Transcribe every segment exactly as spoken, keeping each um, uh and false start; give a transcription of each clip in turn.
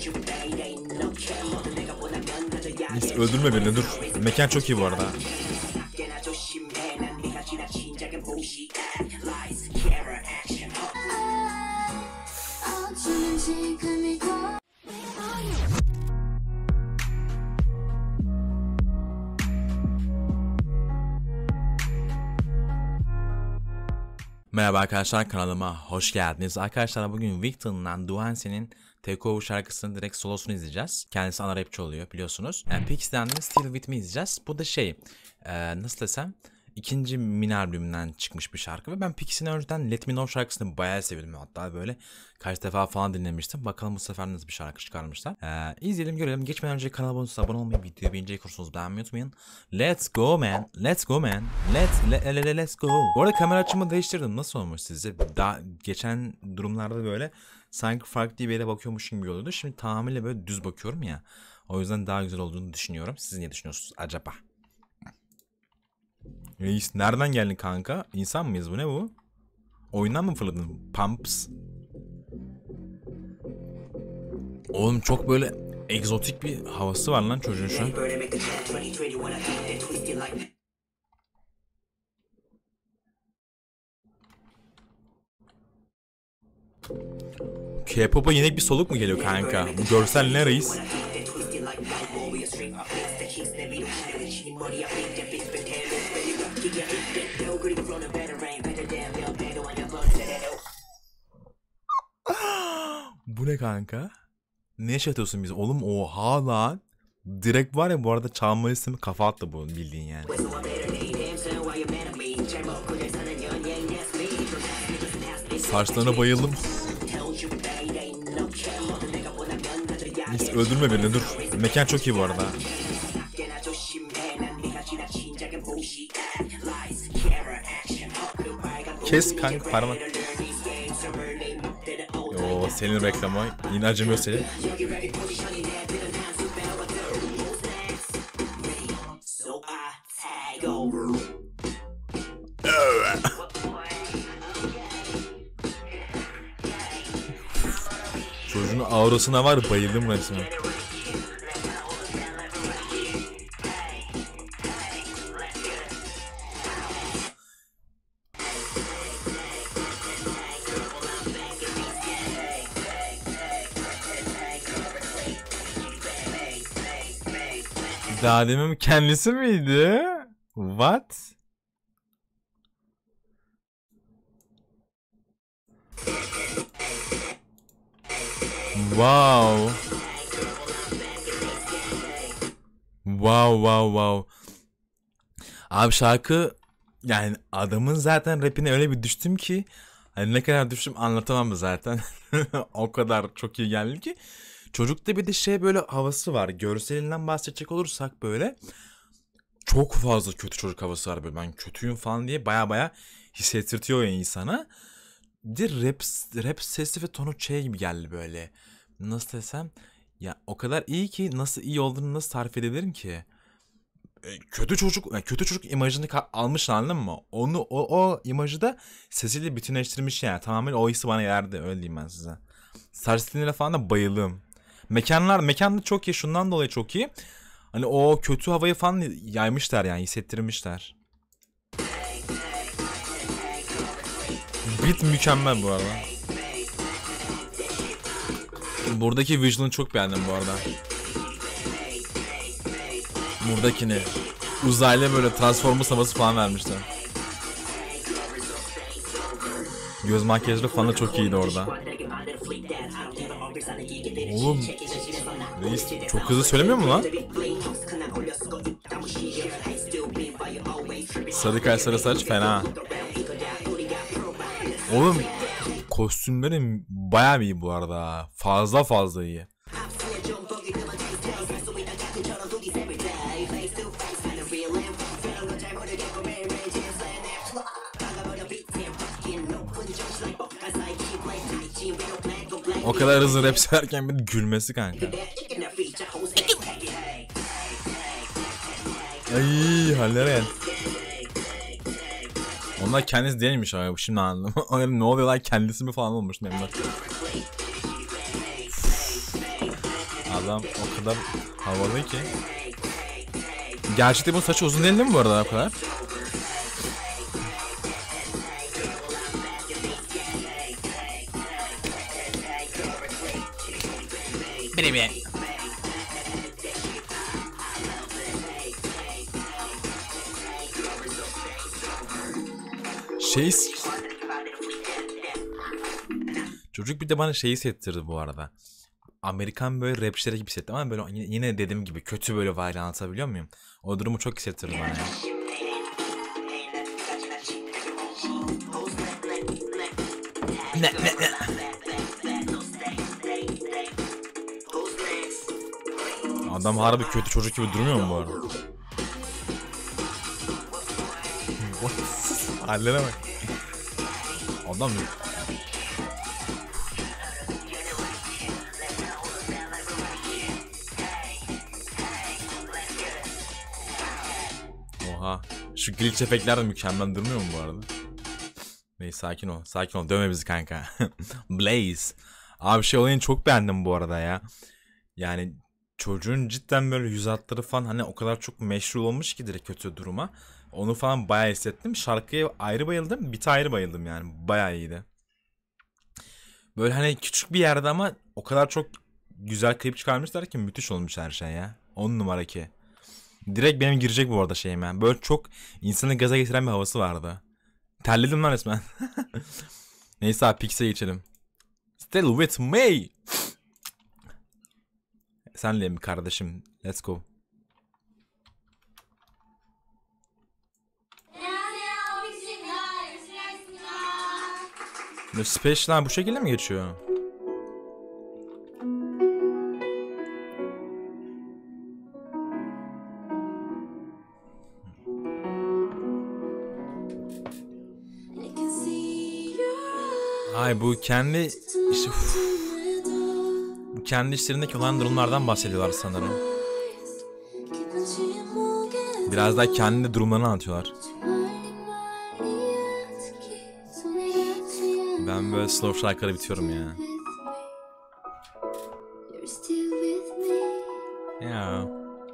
Neyse, öldürme birini, dur. Mekan çok iyi bu arada. Merhaba arkadaşlar, kanalıma hoş geldiniz. Arkadaşlar bugün Victon'dan Duhanse'nin Takeover şarkısının direkt solosunu izleyeceğiz. Kendisi ana rapçi oluyor biliyorsunuz. Yani Pixie'den de Still With Me izleyeceğiz. Bu da şey, e, nasıl desem, ikinci mini albümünden çıkmış bir şarkı. Ve ben Pixie'nin önceden Let Me Know şarkısını bayağı sevdim. Hatta böyle kaç defa falan dinlemiştim. Bakalım bu sefer nasıl bir şarkı çıkarmışlar. E, izleyelim görelim. Geçmeden önce kanalıma abone olmayı, videoyu beğenecek olursunuz beğenmeyi unutmayın. Let's go man. Let's go man. Let's, le, le, le, let's go. Bu arada kamera açımı değiştirdim. Nasıl olmuş sizce? Daha geçen durumlarda böyle sanki farklı bir yere bakıyormuşum gibi oluyordu. Şimdi tamamıyla böyle düz bakıyorum ya. O yüzden daha güzel olduğunu düşünüyorum. Siz ne düşünüyorsunuz acaba? Reis nereden geldin kanka? İnsan mıyız bu, ne bu? Oyundan mı fırladın? Pumps. Oğlum çok böyle egzotik bir havası var lan çocuğun şu an. K-pop'a yeni bir soluk mu geliyor kanka? Bu görsel ne reis? Bu ne kanka? Ne yaşatıyorsun bizi? Oğlum oha lan. Direkt var ya, bu arada çalma listemi kafa attı bu, bildiğin yani. Saçlarına bayıldım. Neyse, öldürme birini, dur. Mekan çok iyi bu arada. Kes kanka parmak. Yo, senin reklamı yine acımıyor senin. Çocuğun aurasına var, bayıldım resmen. Daha demin kendisi miydi? What? Wow. Wow wow wow. Abi şarkı, yani adamın zaten rapine öyle bir düştüm ki, hani ne kadar düştüm anlatamam zaten. O kadar çok iyi geldi ki. Çocukta bir de şey böyle havası var. Görselinden bahsedecek olursak böyle çok fazla kötü çocuk havası var böyle. Ben kötüyüm falan diye baya baya hissettirtiyor ya insana. Bir rap, rap sesi ve tonu şey gibi geldi böyle. Nasıl desem, ya o kadar iyi ki nasıl iyi olduğunu nasıl tarif edebilirim ki? E, kötü çocuk, yani kötü çocuk imajını almış, anladın mı? Onu o, o imajı da sesiyle bütünleştirmiş yani. Tamamen o hissi bana yerdi, öyle diyeyim ben size. Saç stiline falan da bayıldım. Mekanlar, mekan da çok iyi, şundan dolayı çok iyi. Hani o kötü havayı falan yaymışlar yani, hissettirmişler. Beat mükemmel bu arada. Buradaki visual'ını çok beğendim bu arada. Buradakini uzaylı böyle Transformers havası falan vermişler. Göz makyajları falan da çok iyiydi orada. Oğlum reis çok hızlı söylemiyor mu lan? Sarı kaş sarı saç fena. Oğlum kostümlerim bayağı iyi bu arada. Fazla fazla iyi. O kadar hızlı rap söylerken bir gülmesi kanka. Ay hallere gel. Onlar kendisi değilmiş abi, şimdi anladım. Ne oluyor lan, kendisi mi falan olmuş memnun. Adam o kadar havalı ki. Gerçekten bu saçı uzun değil mi bu arada o kadar? Baby. Şey... Çocuk bir de bana şeyi hissettirdi bu arada. Amerikan böyle rapçileri gibi hissettim ama böyle yine dediğim gibi kötü böyle vibe anlatabiliyor muyum? O durumu çok hissettirdi bana ya. Ne ne ne? Adam harbi kötü çocuk gibi durmuyor mu bu arada? Hallere bak. Adam Oha. Şu glitch efektler de mükemmel durmuyor mu bu arada? Neyse sakin ol. Sakin ol. Dövme bizi kanka. Blaze. Abi şey olayını çok beğendim bu arada ya. Yani çocuğun cidden böyle yüz hatları falan hani o kadar çok meşhur olmuş ki direkt kötü duruma. Onu falan bayağı hissettim. Şarkıya ayrı bayıldım. Bite ayrı bayıldım yani. Bayağı iyiydi. Böyle hani küçük bir yerde ama o kadar çok güzel klip çıkarmışlar ki müthiş olmuş her şey ya. On numara ki. Direkt benim girecek bu arada şeyime. Böyle çok insanı gaza getiren bir havası vardı. Terledim lan resmen. Neyse abi Pix'e geçelim. Still with me. Senle mi kardeşim? Let's go. Bu special bu şekilde mi geçiyor? Ay bu kendi işte uf. Bu kendi işlerindeki olan durumlardan bahsediyorlar sanırım. Biraz daha kendi durumlarını anlatıyorlar. Ben böyle slow şarkılara bitiyorum ya. Ya.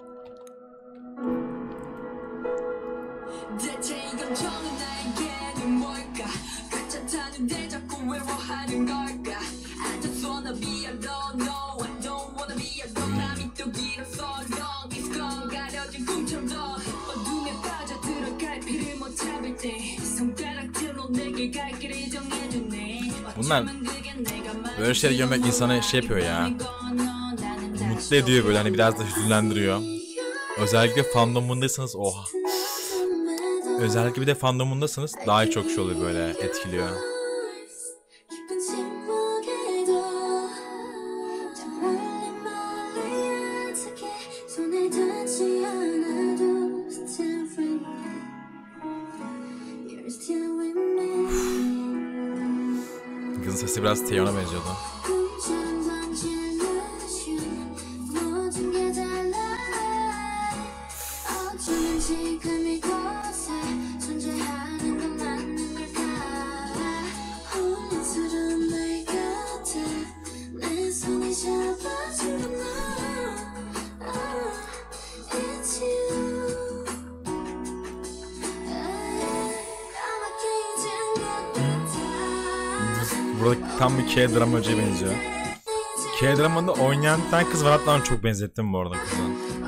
Bunlar böyle şeyleri görmek insanı şey yapıyor ya. Mutlu ediyor böyle hani biraz da hüzünlendiriyor. Özellikle fandomundaysanız oha. Özellikle bir de fandomundasınız daha çok şey oluyor böyle etkiliyor. Kızın sesi biraz Taeyon'a benziyordu. Burada tam bir K-dramacıya benziyor. K-dramada oynayan bir tane kız var, hatta onu çok benzettim bu arada kıza.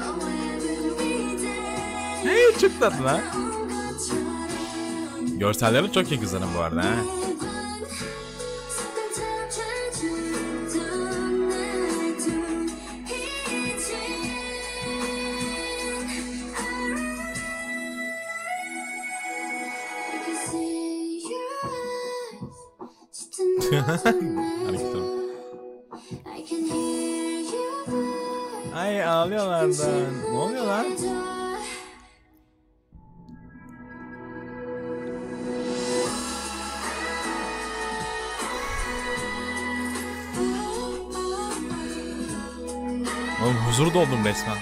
Hey, çok tatlı lan. Görselleri çok iyi kızların bu arada ha. Ay ağlıyorlar da. Ne oluyor lan? Oğlum huzur doldum resmen.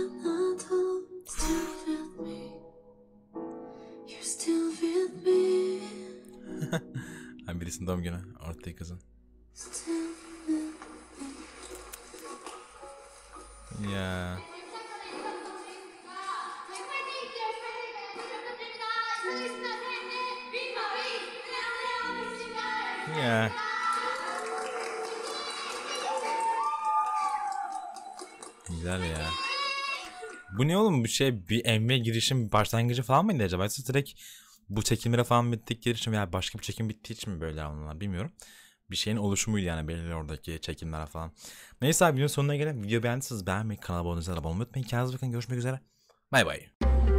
You're still with me. Ha, birisinin doğum günü. Ortaya kızın. Ya. Ya. Güzel ya. Bu ne oğlum, bu şey bir M V girişim başlangıcı falan mıydı acaba? Yoksa direkt bu çekimlere falan bittikleri için veya başka bir çekim bittiği için mi böyle anılar bilmiyorum. Bir şeyin oluşumuydu yani belli oradaki çekimler falan. Neyse abi, videonun sonuna gelelim. Video beğendiyseniz beğenmeyi, kanala abone olmayı unutmayın. Kendinize bakın, görüşmek üzere. Bay bay.